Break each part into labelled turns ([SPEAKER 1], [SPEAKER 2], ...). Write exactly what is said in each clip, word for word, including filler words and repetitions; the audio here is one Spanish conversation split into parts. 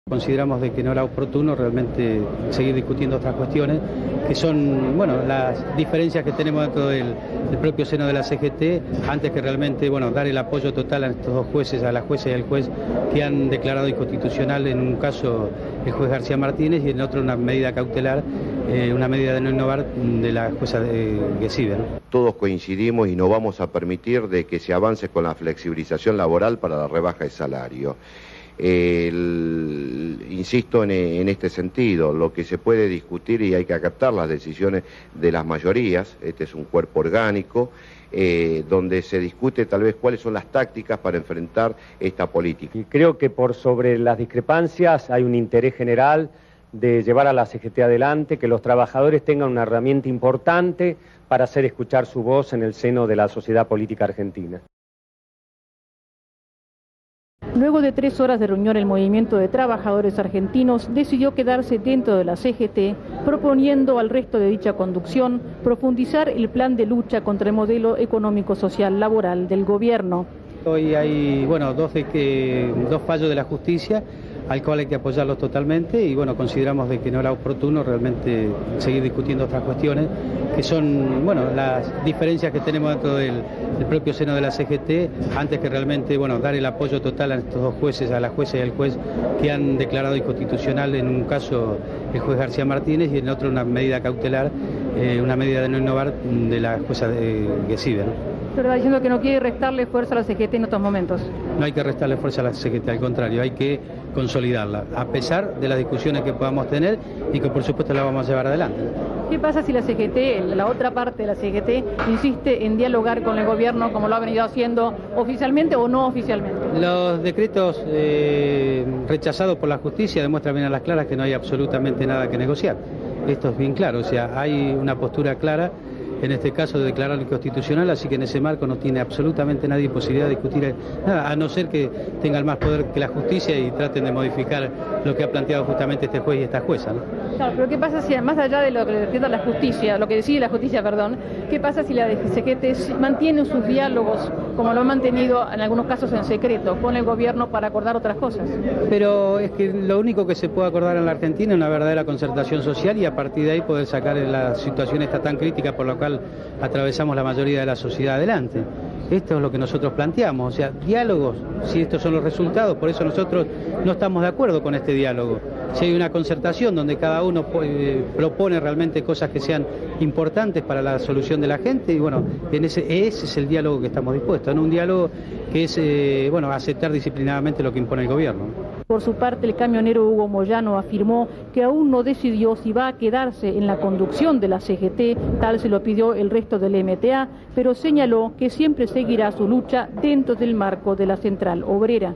[SPEAKER 1] Consideramos de que no era oportuno realmente seguir discutiendo otras cuestiones, que son, bueno, las diferencias que tenemos dentro del, del propio seno de la C G T, antes que realmente, bueno, dar el apoyo total a estos dos jueces, a la jueza y al juez, que han declarado inconstitucional en un caso el juez García Martínez y en otro una medida cautelar, eh, una medida de no innovar de la jueza eh, Gesiber.
[SPEAKER 2] Todos coincidimos y no vamos a permitir de que se avance con la flexibilización laboral para la rebaja de salario. El, insisto en, en este sentido, lo que se puede discutir y hay que acatar las decisiones de las mayorías. Este es un cuerpo orgánico eh, donde se discute tal vez cuáles son las tácticas para enfrentar esta política.
[SPEAKER 3] Y creo que por sobre las discrepancias hay un interés general de llevar a la C G T adelante, que los trabajadores tengan una herramienta importante para hacer escuchar su voz en el seno de la sociedad política argentina.
[SPEAKER 4] Luego de tres horas de reunión, el Movimiento de Trabajadores Argentinos decidió quedarse dentro de la C G T, proponiendo al resto de dicha conducción profundizar el plan de lucha contra el modelo económico-social laboral del gobierno.
[SPEAKER 1] Hoy hay, bueno, dos, de que, dos fallos de la justicia, al cual hay que apoyarlos totalmente y, bueno, consideramos de que no era oportuno realmente seguir discutiendo otras cuestiones, que son, bueno, las diferencias que tenemos dentro del, del propio seno de la C G T, antes que realmente, bueno, dar el apoyo total a estos dos jueces, a la jueza y al juez, que han declarado inconstitucional en un caso el juez García Martínez y en otro una medida cautelar, eh, una medida de no innovar de la jueza eh, Gesiber.
[SPEAKER 4] Pero está diciendo que no quiere restarle fuerza a la C G T en estos momentos.
[SPEAKER 1] No hay que restarle fuerza a la C G T, al contrario, hay que consolidarla, a pesar de las discusiones que podamos tener y que por supuesto la vamos a llevar adelante.
[SPEAKER 4] ¿Qué pasa si la C G T, la otra parte de la C G T, insiste en dialogar con el gobierno como lo ha venido haciendo oficialmente o no oficialmente?
[SPEAKER 1] Los decretos eh, rechazados por la justicia demuestran bien a las claras que no hay absolutamente nada que negociar. Esto es bien claro, o sea, hay una postura clara en este caso de declararlo inconstitucional, así que en ese marco no tiene absolutamente nadie posibilidad de discutir nada, a no ser que tengan más poder que la justicia y traten de modificar lo que ha planteado justamente este juez y esta jueza, ¿no?
[SPEAKER 4] Claro, pero ¿qué pasa si, más allá de lo que decide la justicia, lo que decide la justicia, perdón, qué pasa si la C G T mantiene sus diálogos, como lo han mantenido en algunos casos en secreto, con el gobierno para acordar otras cosas?
[SPEAKER 1] Pero es que lo único que se puede acordar en la Argentina es una verdadera concertación social y a partir de ahí poder sacar la situación esta tan crítica por la cual atravesamos la mayoría de la sociedad adelante. Esto es lo que nosotros planteamos, o sea, diálogos, si estos son los resultados, por eso nosotros no estamos de acuerdo con este diálogo. Si hay una concertación donde cada uno eh, propone realmente cosas que sean importantes para la solución de la gente, y bueno, en ese, ese es el diálogo que estamos dispuestos, en un diálogo que es, eh, bueno, aceptar disciplinadamente lo que impone el gobierno.
[SPEAKER 4] Por su parte, el camionero Hugo Moyano afirmó que aún no decidió si va a quedarse en la conducción de la C G T, tal se lo pidió el resto del M T A, pero señaló que siempre seguirá su lucha dentro del marco de la Central Obrera.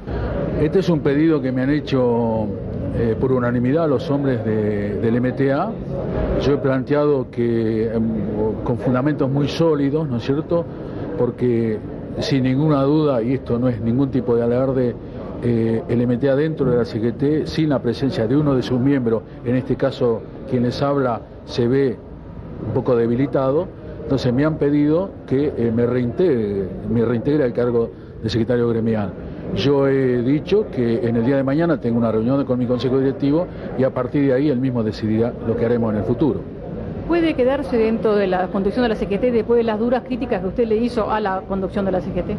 [SPEAKER 5] Este es un pedido que me han hecho eh, por unanimidad los hombres de, del M T A. Yo he planteado que eh, con fundamentos muy sólidos, ¿no es cierto?, porque sin ninguna duda, y esto no es ningún tipo de alarde, eh, el M T A dentro de la C G T, sin la presencia de uno de sus miembros, en este caso quien les habla, se ve un poco debilitado. Entonces me han pedido que eh, me reintegre, me reintegre al cargo de secretario gremial. Yo he dicho que en el día de mañana tengo una reunión con mi consejo directivo y a partir de ahí él mismo decidirá lo que haremos en el futuro.
[SPEAKER 4] ¿Puede quedarse dentro de la conducción de la C G T después de las duras críticas que usted le hizo a la conducción de la C G T?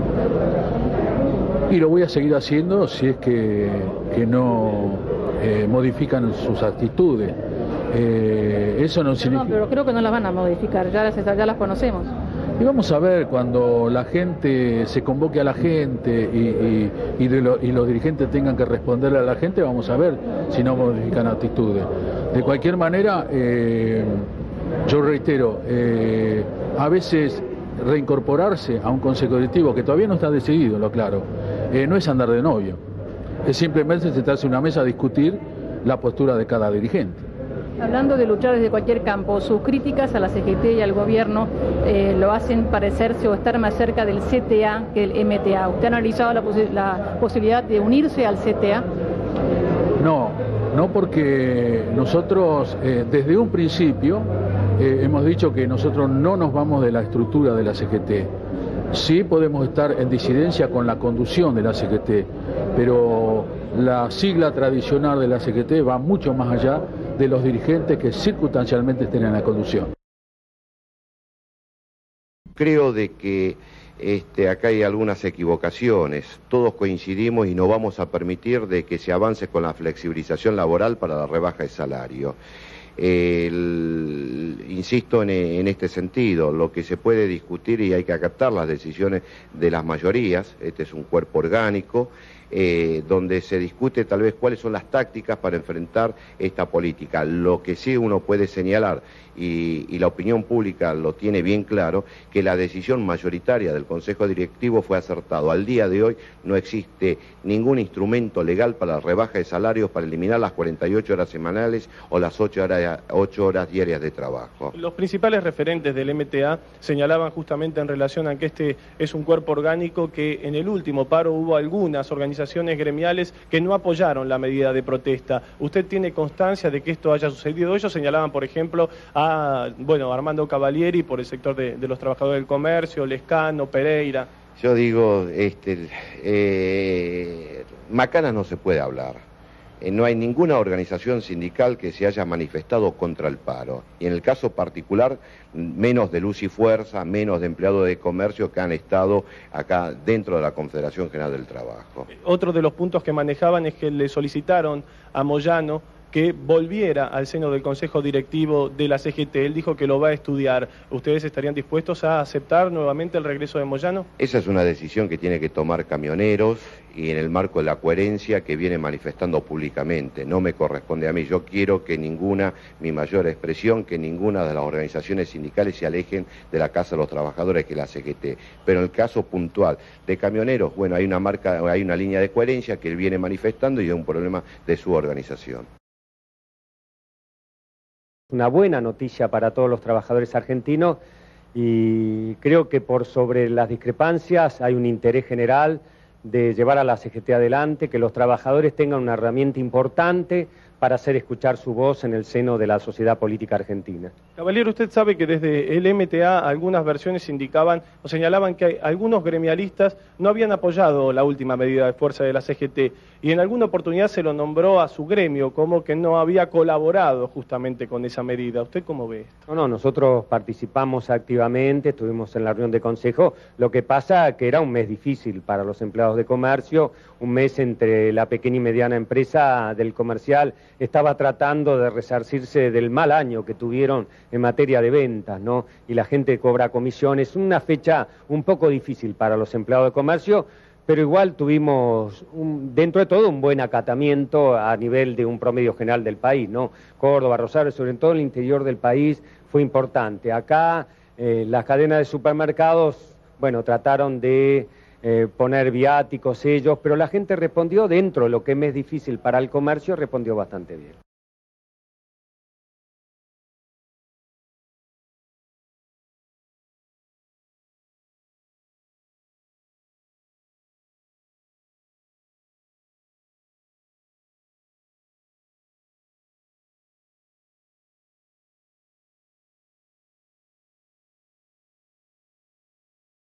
[SPEAKER 5] Y lo voy a seguir haciendo si es que, que no eh, modifican sus actitudes. Eh, eso no significa...
[SPEAKER 4] No, pero creo que no las van a modificar, ya las, ya las conocemos.
[SPEAKER 5] Y vamos a ver cuando la gente se convoque a la gente y, y, y, de lo, y los dirigentes tengan que responderle a la gente, vamos a ver si no modifican actitudes. De cualquier manera, eh, yo reitero, eh, a veces reincorporarse a un consejo directivo que todavía no está decidido, lo claro, eh, no es andar de novio, es simplemente sentarse en una mesa a discutir la postura de cada dirigente.
[SPEAKER 4] Hablando de luchar desde cualquier campo, sus críticas a la C G T y al gobierno eh, lo hacen parecerse o estar más cerca del C T A que del M T A. ¿Usted ha analizado la, posi la posibilidad de unirse al C T A?
[SPEAKER 5] No, no porque nosotros eh, desde un principio eh, hemos dicho que nosotros no nos vamos de la estructura de la C G T. Sí podemos estar en disidencia con la conducción de la C G T, pero la sigla tradicional de la C G T va mucho más allá de los dirigentes que circunstancialmente estén en la conducción.
[SPEAKER 2] Creo de que este, acá hay algunas equivocaciones. Todos coincidimos y no vamos a permitir de que se avance con la flexibilización laboral para la rebaja de salario. El, insisto en, en este sentido, lo que se puede discutir y hay que acatar las decisiones de las mayorías. Este es un cuerpo orgánico eh, donde se discute tal vez cuáles son las tácticas para enfrentar esta política. Lo que sí uno puede señalar, y, y la opinión pública lo tiene bien claro, que la decisión mayoritaria del Consejo Directivo fue acertado. Al día de hoy no existe ningún instrumento legal para la rebaja de salarios, para eliminar las cuarenta y ocho horas semanales o las ocho horas, ocho horas diarias de trabajo.
[SPEAKER 6] Los principales referentes del M T A señalaban justamente en relación a que este es un cuerpo orgánico que en el último paro hubo algunas organizaciones gremiales que no apoyaron la medida de protesta. ¿Usted tiene constancia de que esto haya sucedido? Ellos señalaban, por ejemplo, a bueno, Armando Cavalieri por el sector de, de los trabajadores del comercio, Lescano, Pereira.
[SPEAKER 2] Yo digo, este, eh, macanas no se puede hablar. Eh, no hay ninguna organización sindical que se haya manifestado contra el paro. Y en el caso particular, menos de Luz y Fuerza, menos de empleados de comercio que han estado acá dentro de la Confederación General del Trabajo.
[SPEAKER 6] Otro de los puntos que manejaban es que le solicitaron a Moyano que volviera al seno del Consejo Directivo de la C G T. Él dijo que lo va a estudiar. ¿Ustedes estarían dispuestos a aceptar nuevamente el regreso de Moyano?
[SPEAKER 2] Esa es una decisión que tiene que tomar Camioneros y en el marco de la coherencia que viene manifestando públicamente. No me corresponde a mí. Yo quiero que ninguna, mi mayor expresión, que ninguna de las organizaciones sindicales se alejen de la Casa de los Trabajadores, que es la C G T. Pero en el caso puntual de Camioneros, bueno, hay una marca, hay una línea de coherencia que él viene manifestando y es un problema de su organización.
[SPEAKER 3] Una buena noticia para todos los trabajadores argentinos y creo que por sobre las discrepancias hay un interés general de llevar a la C G T adelante, que los trabajadores tengan una herramienta importante para hacer escuchar su voz en el seno de la sociedad política argentina.
[SPEAKER 6] Caballero, usted sabe que desde el M T A algunas versiones indicaban o señalaban que algunos gremialistas no habían apoyado la última medida de fuerza de la C G T y en alguna oportunidad se lo nombró a su gremio como que no había colaborado justamente con esa medida. ¿Usted cómo ve esto?
[SPEAKER 3] No, no, nosotros participamos activamente, estuvimos en la reunión de consejo, lo que pasa que era un mes difícil para los empleados de comercio, un mes entre la pequeña y mediana empresa del comercial estaba tratando de resarcirse del mal año que tuvieron en materia de ventas, ¿no? Y la gente cobra comisiones, una fecha un poco difícil para los empleados de comercio, pero igual tuvimos, un, dentro de todo, un buen acatamiento a nivel de un promedio general del país, ¿no? Córdoba, Rosario, sobre todo el interior del país, fue importante. Acá eh, las cadenas de supermercados, bueno, trataron de eh, poner viáticos ellos, pero la gente respondió dentro de lo que es difícil para el comercio, respondió bastante bien.